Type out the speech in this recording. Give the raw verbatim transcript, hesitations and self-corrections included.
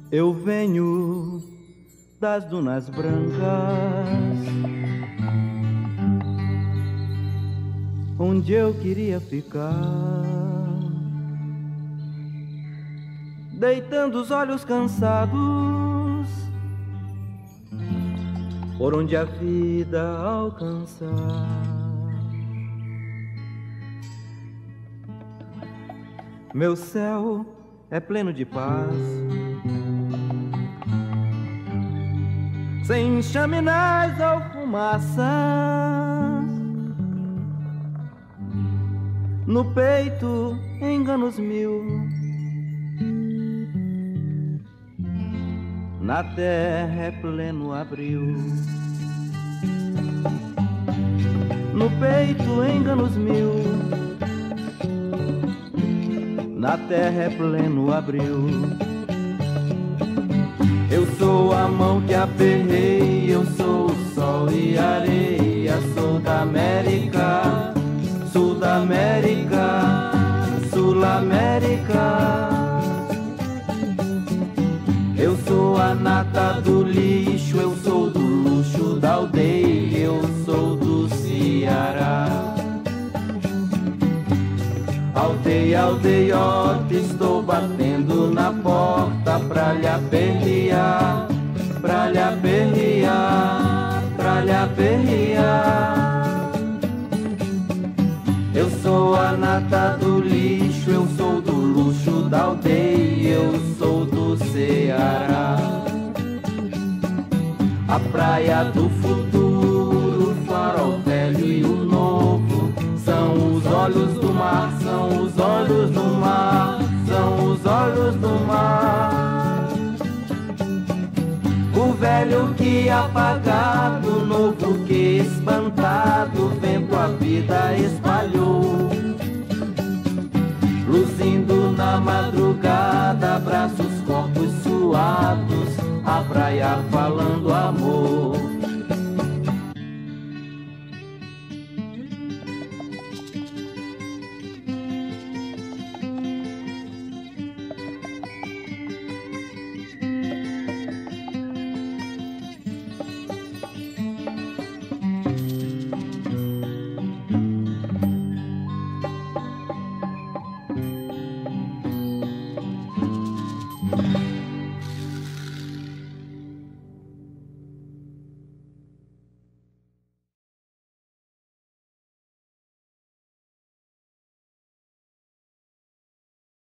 Eu venho das dunas brancas, onde eu queria ficar, deitando os olhos cansados, por onde a vida alcançar. Meu céu é pleno de paz, sem chaminés ou fumaças, no peito enganos mil, na terra é pleno abril. No peito enganos mil, na terra é pleno abril. Eu sou a mão que aperrei, eu sou o sol e areia, sou da América, Sul da América, Sul América. Eu sou a nata do lixo, eu sou do luxo da aldeia, eu sou do Ceará. Aldeia, aldeiota, estou batendo na porta pra lhe aperrear, pra lhe aperrear, pra lhe aperrear. Eu sou a nata do lixo, eu sou do luxo da aldeia, eu sou do Ceará. A praia do futuro, o farol velho e o novo, são os olhos do mar, são os olhos do mar, são os olhos do mar. O velho que apagado, o novo que espantado, o vento a vida espalhou. Luzindo na madrugada, abraça os corpos suados, a praia faz